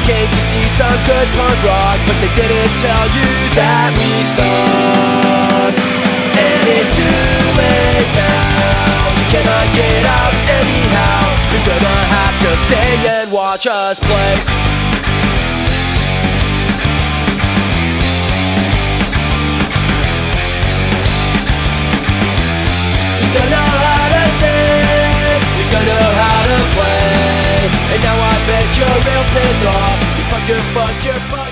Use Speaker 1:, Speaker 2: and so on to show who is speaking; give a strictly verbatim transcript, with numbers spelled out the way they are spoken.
Speaker 1: came to see some good punk rock, but they didn't tell you that we suck. And it's too late now, you cannot get out anyhow. You're gonna have to stay and watch us play. We don't know how to sing, we don't know how to play, and now I bet you're real pissed off. You fucked your, fucked your, fucked